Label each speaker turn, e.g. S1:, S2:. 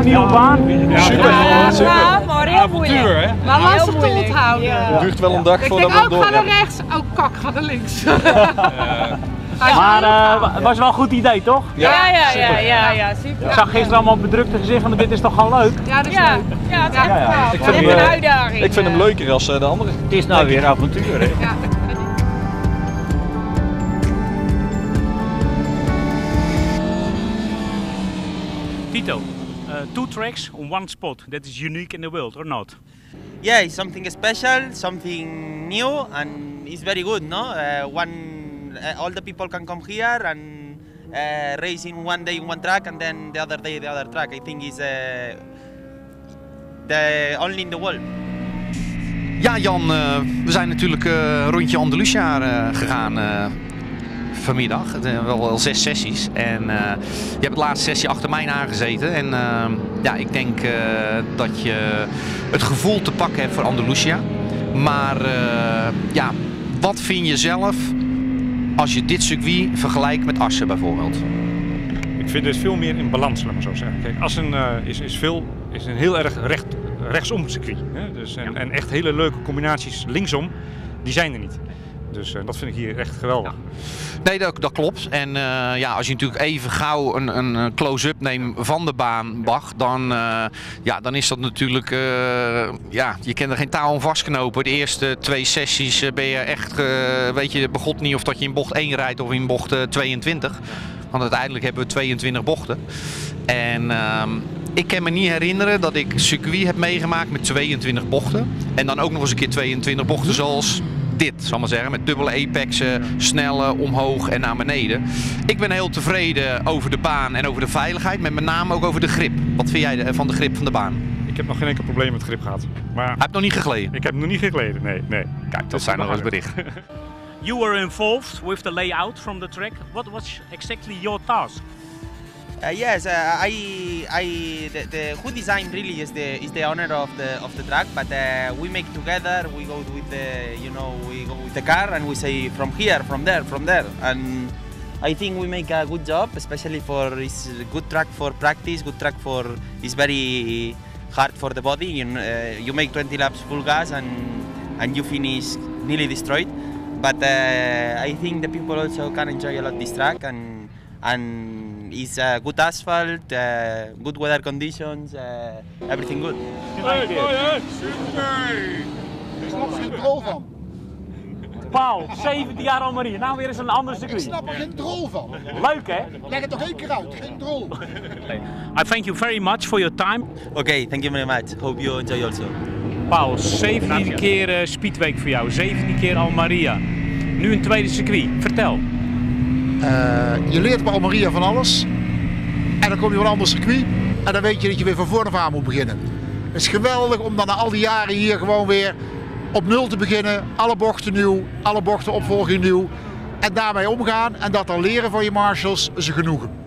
S1: een nieuwe baan?
S2: Super.
S3: Ja, maar heel moeilijk.
S2: Hè?
S4: Maar lastig te onthouden.
S2: Het duurt wel een dag
S4: Ik
S2: voordat
S4: denk,
S2: we
S4: oh,
S2: het
S4: ik ga
S2: door
S4: naar
S2: hebben.
S4: rechts. Oh, kak, ga naar links.
S1: Maar het was wel een goed idee, toch?
S3: Ja, super.
S1: Ik zag gisteren allemaal bedrukte gezichten van dit is toch gewoon leuk?
S4: Ja, dat is
S3: Ja,
S4: leuk.
S3: ja, het is echt
S4: Ja,
S3: gaaf.
S2: Ik
S3: Het
S2: vind
S3: is
S2: hem,
S3: een uitdaging.
S2: Ik vind hem leuker als de andere.
S1: Het is nou weer avontuur, hè?
S4: Ja.
S1: Tito, 2 tracks on one spot, that is unique in the world, or not?
S5: Yeah, it's something special, something new, and it's very good, no? All the people can come here and race in one day in one track, and then the other day the other track. I think is the only in the world.
S6: Ja, Jan, we zijn natuurlijk een rondje Andalusia gegaan vanmiddag. Wel 6 sessies. En je hebt de laatste sessie achter mij aangezeten. En ja, ik denk dat je het gevoel te pakken hebt voor Andalusia. Maar ja, wat vind je zelf als je dit circuit vergelijkt met Assen bijvoorbeeld?
S7: Ik vind het veel meer in balans, laat maar zo zeggen. Kijk, Assen is een heel erg rechtsom circuit. Hè? Dus, en echt hele leuke combinaties linksom, die zijn er niet. Dus dat vind ik hier echt geweldig.
S6: Ja. Nee, dat klopt. En ja, als je natuurlijk even gauw een close-up neemt van de baan, Bach, dan, ja, dan is dat natuurlijk, ja, je kan er geen touw aan vastknopen. De eerste 2 sessies ben je echt, weet je, begot niet of dat je in bocht 1 rijdt of in bocht 22. Want uiteindelijk hebben we 22 bochten. En ik kan me niet herinneren dat ik circuit heb meegemaakt met 22 bochten. En dan ook nog eens een keer 22 bochten zoals dit, zal ik maar zeggen. Met dubbele apexen, snelle, omhoog en naar beneden. Ik ben heel tevreden over de baan en over de veiligheid. Met name ook over de grip. Wat vind jij van de grip van de baan?
S7: Ik heb nog geen enkel probleem met grip gehad. Maar
S6: hij heeft nog niet gegleden?
S7: Ik heb nog niet gegleden, nee.
S6: Kijk, dat zijn nog eens berichten.
S1: You were involved with the layout from the track. What was exactly your task?
S5: Yes, the who design really is the owner of the track, but we make together. We go with the car and we say from here, from there, and I think we make a good job, especially for it's a good track for practice, good track for it's very hard for the body. You make 20 laps full gas and you finish nearly destroyed. But I think the people also can enjoy a lot this track and it's good asphalt, good weather conditions, everything good.
S8: Ik snap er geen drol van.
S1: Paul, 17 jaar Almeria, nou weer eens een ander
S8: Ik
S1: circuit.
S8: snap er geen drol van.
S1: Leuk hè?
S8: Leg het toch 1 keer uit, geen drol.
S1: I thank you very much for your time.
S5: Okay, thank you very much. Hope you enjoy also.
S1: Paul, 17e keer Speedweek voor jou, 17e keer Almeria. Nu een tweede circuit, vertel.
S8: Je leert bij Almeria van alles. En dan kom je op een ander circuit. En dan weet je dat je weer van voren af aan moet beginnen. Het is geweldig om dan na al die jaren hier gewoon weer op 0 te beginnen. Alle bochten nieuw, alle bochten opvolging nieuw. En daarmee omgaan en dat dan leren van je marshals is een genoegen.